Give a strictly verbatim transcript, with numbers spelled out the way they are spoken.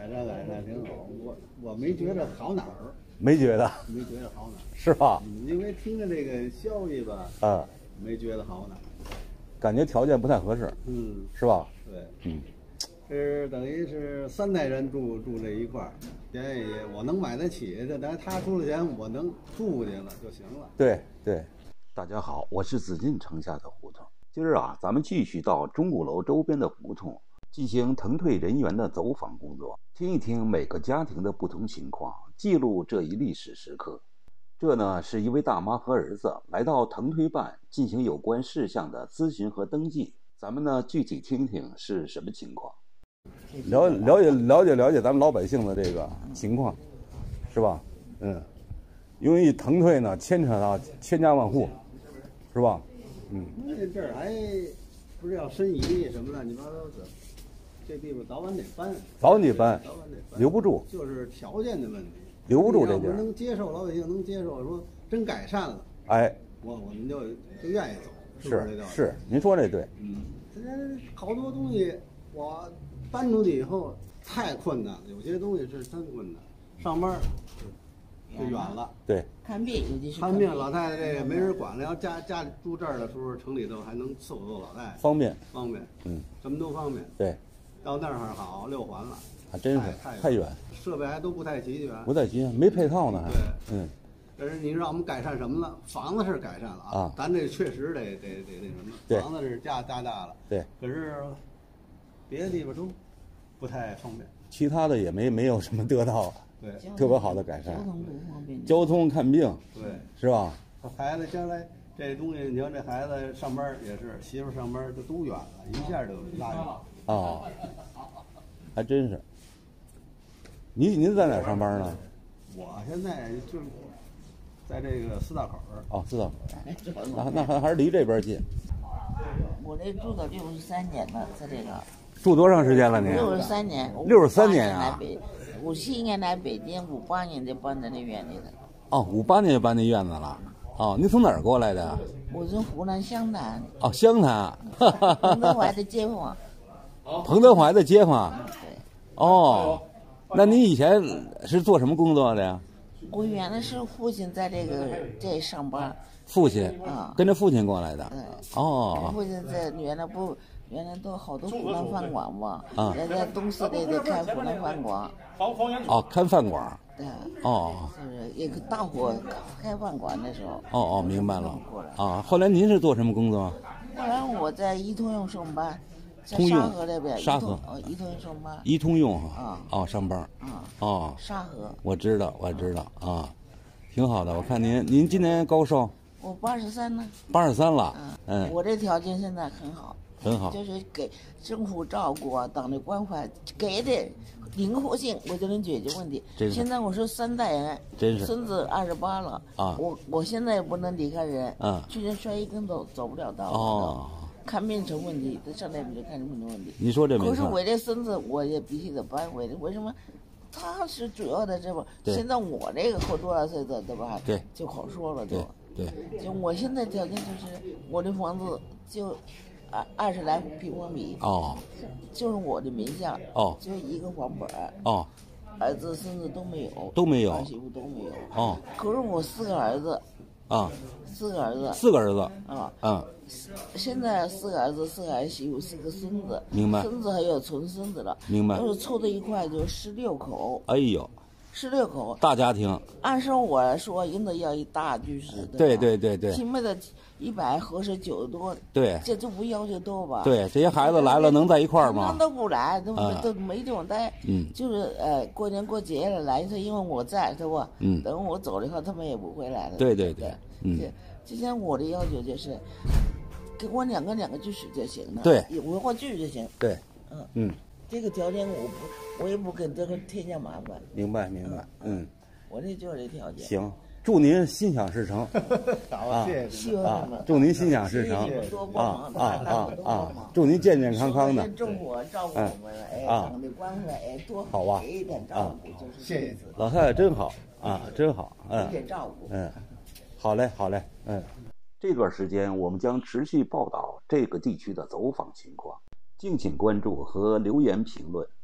改善改善挺好。我我没觉得好哪儿， 没觉得， 没觉得好哪儿， 是吧？ 嗯，因为听着这个消息吧， 啊， 没觉得好哪儿， 感觉条件不太合适， 嗯， 是吧？ 对， 嗯， 是等于是三代人住住这一块儿，便宜我能买得起，这等于他出了钱，我能住去了就行了。 对对。大家好，我是紫禁城下的胡同。今儿啊，咱们继续到钟鼓楼周边的胡同进行腾退人员的走访工作，听一听每个家庭的不同情况，记录这一历史时刻。这呢，是一位大妈和儿子来到腾退办进行有关事项的咨询和登记。咱们呢，具体听听是什么情况，了了解了解了解咱们老百姓的这个情况，是吧？嗯，因为腾退呢，牵扯到千家万户，是吧？嗯， 那这儿还不是要申遗什么乱七八糟的，这地方早晚得搬， 早晚得搬， 早晚得搬， 留不住， 就是条件的问题， 留不住这地儿。 能接受，老百姓能接受，说真改善了， 哎， 我我们就就愿意走，是是是，您说这对。 嗯，这好多东西我搬出去以后太困难了，有些东西是真困难，上班就远了。 对， 看病尤其是看病，老太太这个没人管了，要家家里住这儿的时候，城里头还能伺候老太太， 方便， 方便， 嗯， 什么都方便。 对， 到那儿好六环了， 还真是太太远， 设备还都不太齐全， 不太齐全，没配套呢还。 对， 嗯。 但是你让我们改善什么了？房子是改善了啊， 啊咱这确实得得得那什么，房子是加加大了， 对， 可是别的地方都不太方便， 其他的也没没有什么得到， 对， 特别好的改善。 交通不方便， 交通看病， 对， 是吧？ 孩子将来这东西，你瞧这孩子上班也是，媳妇上班就都远了，一下就拉远了。 啊，还真是。您您在哪儿上班呢？ 我现在就是在这个四道口儿。 哦，四道口。那那还还是离这边近。 我这住了六十三年了，在这个。 住多长时间了您？ 六十三年。 六十三年啊！ 五七年来北京，五八年就搬到那院里了。 哦，五八年就搬那院子了。哦，您从哪儿过来的？ 我从湖南湘潭。 哦，湘潭。 彭德怀的街坊。 彭德怀的街坊。 对。 哦，那您以前是做什么工作的呀？ 我原来是父亲在这个这上班。 父亲啊， 跟着父亲过来的。 对。 哦。 父亲在原来不。原来都好多湖南饭馆嘛， 啊， 人在东四里得开湖南饭馆， 哦，开饭馆， 对， 哦， 就是一个大伙开饭馆的时候， 哦哦，明白了，啊，后来您是做什么工作？ 后来我在一通用上班，在通用沙河这边， 沙河， 哦，一通用上班， 一通用啊， 哦，上班， 啊， 哦， 沙河， 我知道，我知道啊，挺好的，我看您，您今年高寿？ 我八十三呢， 八十三了， 嗯，我这条件现在很好。 很好， 就是给政府照顾啊，党的关怀给的灵活性，我就能解决问题。现在我是三代人， 真是孙子二十八了啊， 我我现在也不能离开人， 嗯， 去年摔一跟头走不了道， 哦， 看病成问题，上那边就看病的问题。 你说这没错。 可是我这孙子我也必须得搬回来，为什么？他是主要的这吧？现在我这个活多少岁的对吧？ 对， 就好说了就。 对。 就我现在条件就是我的房子就。二二十来平方米哦， 就是我的名下哦， 就一个房本哦， 儿子孙子都没有， 都没有， 儿媳妇都没有哦。 可是我四个儿子啊， 四个儿子， 四个儿子啊， 嗯， 现在四个儿子，四个儿媳妇，四个孙子， 明白？ 孙子还有存孙子了， 明白？ 要是凑到一块就十六口， 哎呦。 十六口大家庭， 按说我说应该要一大居室， 对对对对， 起码的一百合适九十多， 对， 这就不要求多吧？ 对，这些孩子来了能在一块儿吗？ 那都不来，都、 嗯、 都没地方待。 嗯， 就是呃，过年过节了来一次，因为我在，是吧？ 嗯， 等我走了以后，他们也不会来了。 对对对，嗯， 之前我的要求就是，给我两个两个居室就行了， 对， 有文化剧就行。 对， 嗯嗯， 这个条件我不，我也不跟这个添加麻烦。 明白明白，嗯。嗯我这就是这条件。 行，祝您心想事成。 好，谢谢啊！祝您心想事成啊啊啊啊！祝您健健康康的。 政府照顾我们，哎，党的关怀，哎，多好吧， 给一点照顾，就是谢谢老太太真好啊，真好，嗯， 给照顾， 嗯，好嘞，好嘞，嗯。这段时间我们将持续报道这个地区的走访情况，敬请关注和留言评论。